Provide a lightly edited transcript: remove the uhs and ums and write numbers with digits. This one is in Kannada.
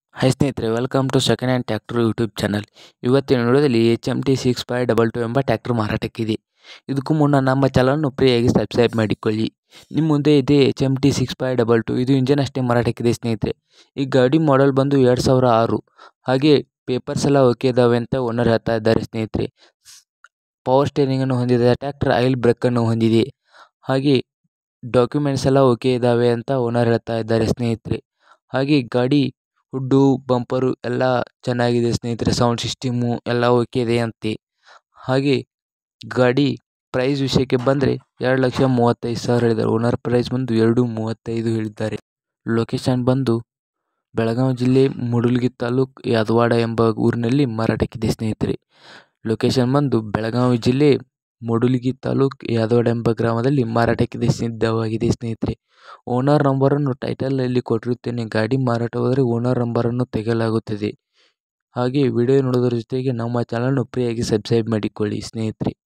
ಹಾಯ್ ಸ್ನೇಹಿತರೆ, welcome to second hand tractor YouTube channel. ಇವತ್ತಿನ ವಿಡಿಯೋದಲ್ಲಿ HmT 6522 ಎಂಬ ಟ್ರ್ಯಾಕ್ಟರ್ ಮಾರಾಟಕ್ಕಿದೆ. ಇದಕ್ಕೂ ಮುನ್ನ ನಮ್ಮ ಚಾನಲನ್ನು ಫ್ರೀಯಾಗಿ ಸಬ್ಸ್ಕ್ರೈಬ್ ಮಾಡಿಕೊಳ್ಳಿ. ನಿಮ್ಮ ಮುಂದೆ ಇದೆ HmT 6522. ಇದು ಇಂಜನ್ ಅಷ್ಟೇ ಮಾರಾಟಕ್ಕಿದೆ ಸ್ನೇಹಿತರೆ. ಈ ಗಾಡಿ ಮಾಡೆಲ್ ಬಂದು 2006. ಹಾಗೆ ಪೇಪರ್ಸ್ ಎಲ್ಲ ಓಕೆ ಇದಾವೆ ಅಂತ ಓನರ್ ಹೇಳ್ತಾ ಇದ್ದಾರೆ ಸ್ನೇಹಿತರೆ. ಪವರ್ ಸ್ಟೇರಿಂಗ್ ಅನ್ನು ಹೊಂದಿದೆ. ಟ್ರ್ಯಾಕ್ಟರ್ ಆಯಿಲ್ ಬ್ರೇಕ್ ಅನ್ನು ಹೊಂದಿದೆ. ಹಾಗೆ ಡಾಕ್ಯುಮೆಂಟ್ಸ್ ಎಲ್ಲ ಓಕೆ ಇದಾವೆ ಅಂತ ಓನರ್ ಹೇಳ್ತಾ ಇದ್ದಾರೆ ಸ್ನೇಹಿತರೆ. ಹಾಗೆ ಗಾಡಿ ಹುಡ್ಡು ಬಂಪರು ಎಲ್ಲ ಚೆನ್ನಾಗಿದೆ ಸ್ನೇಹಿತರೆ. ಸೌಂಡ್ ಸಿಸ್ಟಮು ಎಲ್ಲ ಓಕೆ ಇದೆ ಅಂತೆ. ಹಾಗೆ ಗಾಡಿ ಪ್ರೈಸ್ ವಿಷಯಕ್ಕೆ ಬಂದರೆ 2,35,000 ಹೇಳಿದ್ದಾರೆ. ಓನರ್ ಪ್ರೈಸ್ ಬಂದು 2,35,000 ಹೇಳಿದ್ದಾರೆ. ಲೊಕೇಶನ್ ಬಂದು ಬೆಳಗಾವಿ ಜಿಲ್ಲೆ ಮೂಡಲಗಿ ತಾಲೂಕು ಯಾದವಾಡ ಎಂಬ ಊರಿನಲ್ಲಿ ಮಾರಾಟಕ್ಕಿದೆ ಸ್ನೇಹಿತರೆ. ಲೊಕೇಶನ್ ಬಂದು ಬೆಳಗಾವಿ ಜಿಲ್ಲೆ ಮೂಡಲಗಿ ತಾಲೂಕು ಯಾದವಾಡ ಎಂಬ ಗ್ರಾಮದಲ್ಲಿ ಮಾರಾಟಕ್ಕಿದೆ ಸಿದ್ಧವಾಗಿದೆ ಸ್ನೇಹಿತರೆ. ಓನರ್ ನಂಬರನ್ನು ಟೈಟಲಲ್ಲಿ ಕೊಟ್ಟಿರುತ್ತೇನೆ. ಗಾಡಿ ಮಾರಾಟವಾದರೆ ಓನರ್ ನಂಬರನ್ನು ತೆಗೆಯಲಾಗುತ್ತದೆ. ಹಾಗೆ ವಿಡಿಯೋ ನೋಡೋದ್ರ ಜೊತೆಗೆ ನಮ್ಮ ಚಾನಲನ್ನು ಫ್ರೀಯಾಗಿ ಸಬ್ಸ್ಕ್ರೈಬ್ ಮಾಡಿಕೊಳ್ಳಿ ಸ್ನೇಹಿತರೆ.